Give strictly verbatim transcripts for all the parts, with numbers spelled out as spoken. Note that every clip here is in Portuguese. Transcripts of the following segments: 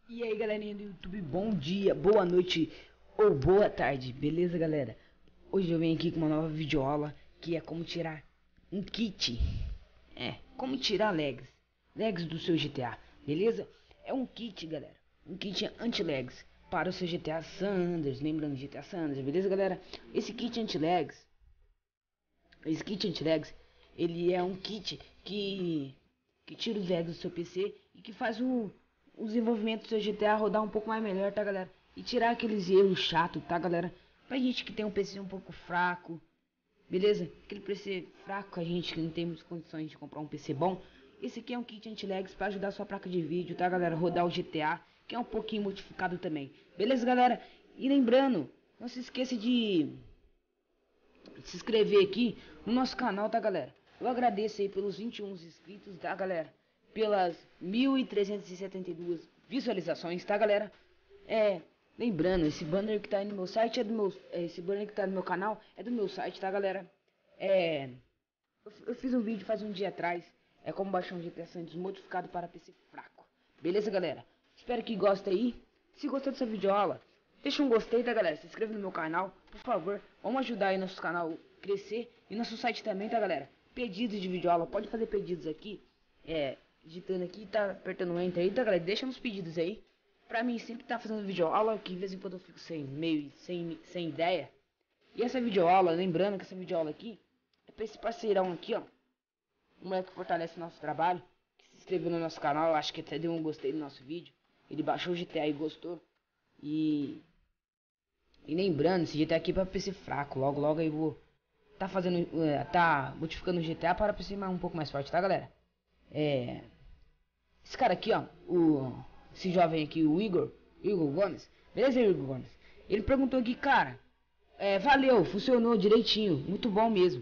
E aí galerinha do YouTube, bom dia, boa noite ou boa tarde, beleza galera? Hoje eu venho aqui com uma nova videoaula que é como tirar um kit. É, como tirar lags, lags do seu G T A, beleza? É um kit galera, um kit anti-lags para o seu G T A San Andreas, lembrando G T A San Andreas, beleza galera? Esse kit anti-lags, esse kit anti-lags, ele é um kit que, que tira os lags do seu P C e que faz o o desenvolvimento do seu G T A rodar um pouco mais melhor, tá galera? E tirar aqueles erros chatos, tá galera? Pra gente que tem um P C um pouco fraco, beleza? Aquele P C fraco, a gente que não tem muitas condições de comprar um P C bom. Esse aqui é um kit anti-lags pra ajudar a sua placa de vídeo, tá galera? Rodar o G T A, que é um pouquinho modificado também. Beleza galera? E lembrando, não se esqueça de se inscrever aqui no nosso canal, tá galera? Eu agradeço aí pelos vinte e um inscritos, tá galera? Pelas mil trezentas e setenta e duas visualizações, tá galera? É, lembrando, esse banner que tá aí no meu site é do meu, esse banner que tá no meu canal é do meu site, tá galera? É, eu, eu fiz um vídeo faz um dia atrás, é como baixar um G T A San Andreas modificado para P C fraco. Beleza galera? Espero que gostem aí. Se gostou dessa videoaula, deixa um gostei, tá galera? Se inscreva no meu canal, por favor. Vamos ajudar aí nosso canal crescer e nosso site também, tá galera? Pedidos de videoaula, pode fazer pedidos aqui. É, digitando aqui, tá apertando o enter aí, tá galera? Deixa nos pedidos aí. Pra mim sempre tá fazendo videoaula, que de vez em quando eu fico sem meio, sem, sem ideia. E essa videoaula, lembrando que essa videoaula aqui é pra esse parceirão aqui, ó. Um moleque que fortalece o nosso trabalho, que se inscreveu no nosso canal, acho que até deu um gostei no nosso vídeo. Ele baixou o G T A e gostou. E E lembrando, esse G T A aqui é pra P C fraco. Logo, logo aí vou tá fazendo, é, tá modificando o G T A para P C mais, um pouco mais forte, tá galera? É, esse cara aqui, ó, o esse jovem aqui, o Igor, Igor Gomes, beleza, Igor Gomes? Ele perguntou aqui, cara, é, valeu, funcionou direitinho, muito bom mesmo.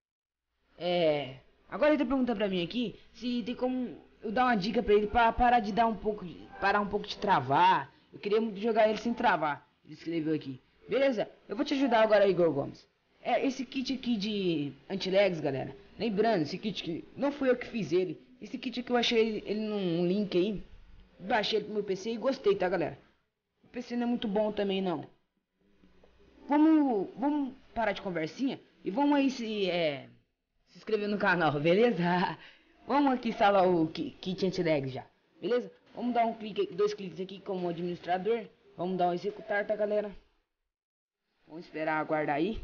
É, agora ele tá perguntando pra mim aqui se tem como eu dar uma dica pra ele para parar de dar um pouco, de, parar um pouco de travar. Eu queria muito jogar ele sem travar. Ele escreveu aqui. Beleza? Eu vou te ajudar agora, Igor Gomes. É, esse kit aqui de anti-lags, galera. Lembrando, esse kit que não fui eu que fiz ele. Esse kit aqui eu achei ele, ele num link aí. Baixei ele pro meu P C e gostei, tá, galera? O P C não é muito bom também, não. Vamos, vamos parar de conversinha e vamos aí se, é, se inscrever no canal, beleza? Vamos aqui instalar o kit anti-lag já, beleza? Vamos dar um clique, dois cliques aqui como administrador. Vamos dar um executar, tá galera? Vamos esperar aguardar aí.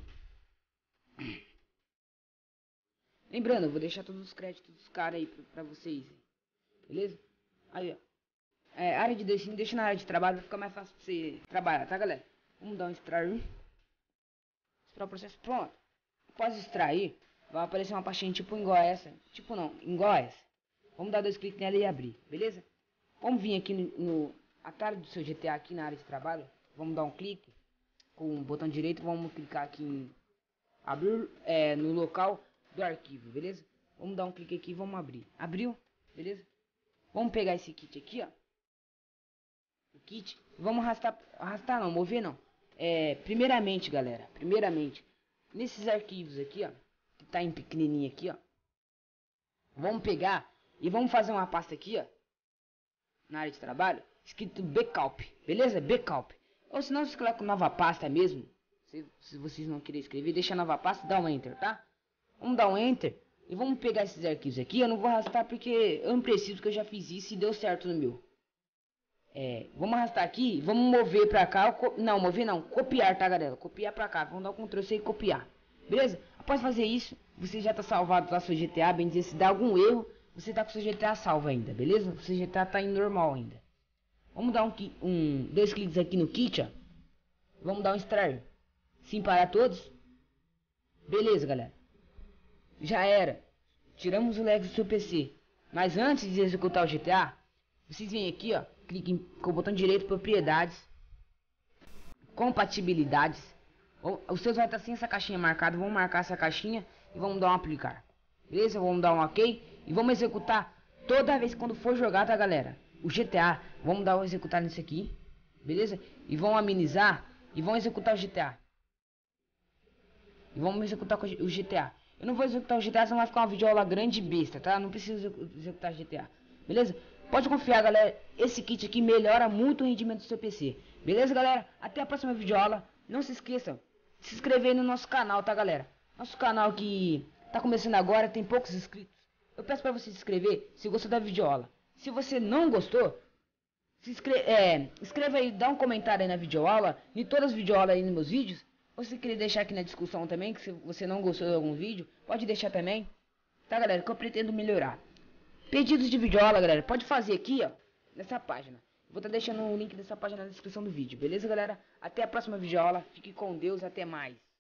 Lembrando, eu vou deixar todos os créditos dos caras aí pra, pra vocês. Beleza? Aí, ó. É, área de destino, deixa na área de trabalho, vai ficar mais fácil pra você trabalhar, tá galera? Vamos dar um extrair. Esperar o processo, pronto. Após extrair, vai aparecer uma pastinha tipo igual a essa. Tipo não, igual a essa. Vamos dar dois cliques nela e abrir, beleza? Vamos vir aqui no, no atalho do seu G T A aqui na área de trabalho. Vamos dar um clique com o botão direito, vamos clicar aqui em abrir, é, no local do arquivo, beleza? Vamos dar um clique aqui e vamos abrir. Abriu, beleza? Vamos pegar esse kit aqui, ó. O kit, vamos arrastar, arrastar não, mover não. É, primeiramente, galera, primeiramente, nesses arquivos aqui, ó, que tá em pequenininho aqui, ó. Vamos pegar e vamos fazer uma pasta aqui, ó, na área de trabalho, escrito backup, beleza? Backup. Ou se não, você coloca nova pasta mesmo. Se, se vocês não querem escrever, deixa nova pasta, dá um enter, tá? Vamos dar um enter e vamos pegar esses arquivos aqui. Eu não vou arrastar porque eu não preciso, que eu já fiz isso e deu certo no meu. É, vamos arrastar aqui, vamos mover pra cá. Não, mover não, copiar, tá galera? Copiar pra cá, vamos dar o control C e copiar. Beleza? Após fazer isso, você já tá salvado lá seu G T A, bem dizer, se dá algum erro, você tá com seu G T A salvo ainda, beleza? O seu G T A tá em normal ainda. Vamos dar um, um dois cliques aqui no kit, ó. Vamos dar um extrair. Sim para todos. Beleza, galera. Já era. Tiramos o lag do seu P C. Mas antes de executar o G T A, vocês vêm aqui, ó. Cliquem com o botão direito, propriedades, compatibilidades. Os seus vai estar sem essa caixinha marcada. Vamos marcar essa caixinha e vamos dar um aplicar. Beleza? Vamos dar um ok. E vamos executar toda vez quando for jogar, tá, galera? O G T A. Vamos dar um executar nisso aqui. Beleza? E vamos amenizar. E vamos executar o G T A. E vamos executar o G T A. Eu não vou executar o G T A, senão vai ficar uma videoaula grande e besta, tá? Não preciso executar o G T A. Beleza? Pode confiar, galera, esse kit aqui melhora muito o rendimento do seu P C. Beleza, galera? Até a próxima videoaula. Não se esqueçam de se inscrever no nosso canal, tá, galera? Nosso canal que tá começando agora, tem poucos inscritos. Eu peço pra você se inscrever se gostou da videoaula. Se você não gostou, se inscreve, é, escreva aí, dá um comentário aí na videoaula, em todas as videoaulas aí nos meus vídeos. Ou se querer deixar aqui na discussão também, que se você não gostou de algum vídeo, pode deixar também. Tá, galera? Que eu pretendo melhorar. Pedidos de videoaula, galera, pode fazer aqui, ó, nessa página. Vou estar deixando o link dessa página na descrição do vídeo, beleza, galera? Até a próxima videoaula. Fique com Deus, até mais.